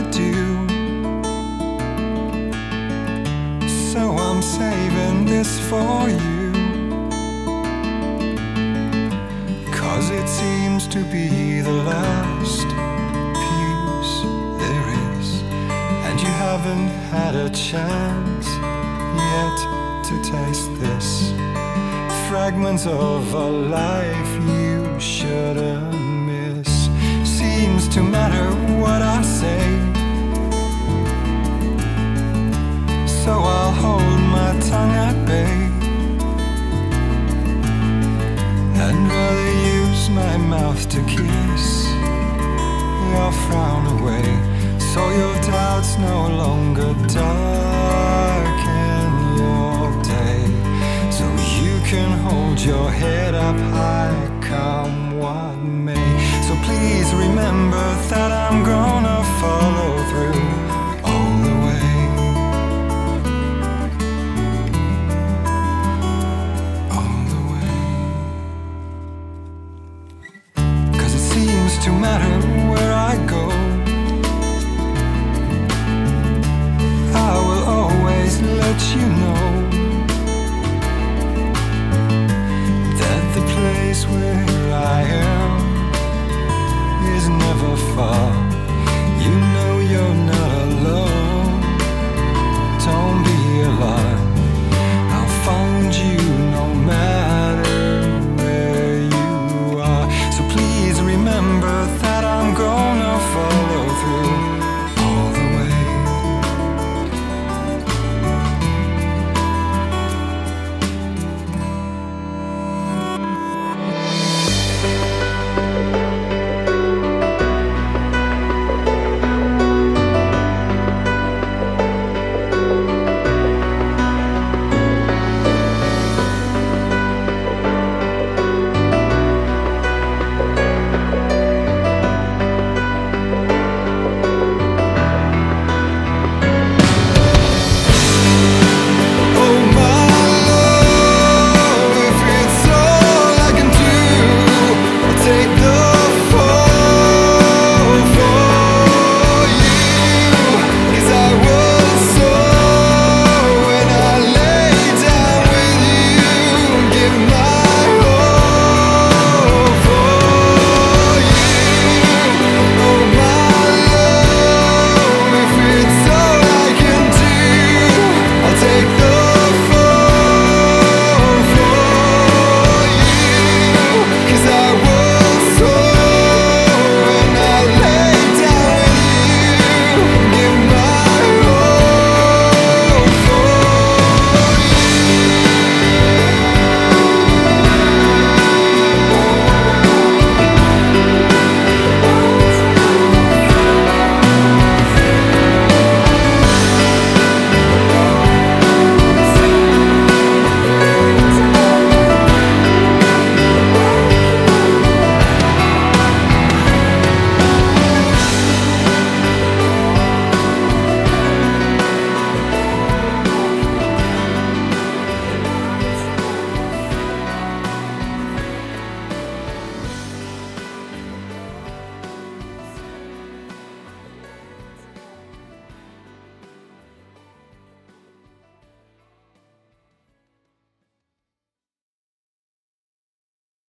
do. So I'm saving this for you, 'cause it seems to be the last piece there is, and you haven't had a chance yet to taste this. Fragments of a life you shouldn't miss. Seems to matter what I say, so I'll hold my tongue at bay and rather use my mouth to kiss your frown away, so your doubts no longer darken your day, so you can hold your head up high, come what may. So please remember that I'm gonna follow through all the way. All the way. 'Cause it seems to matter where I go, I will always let you know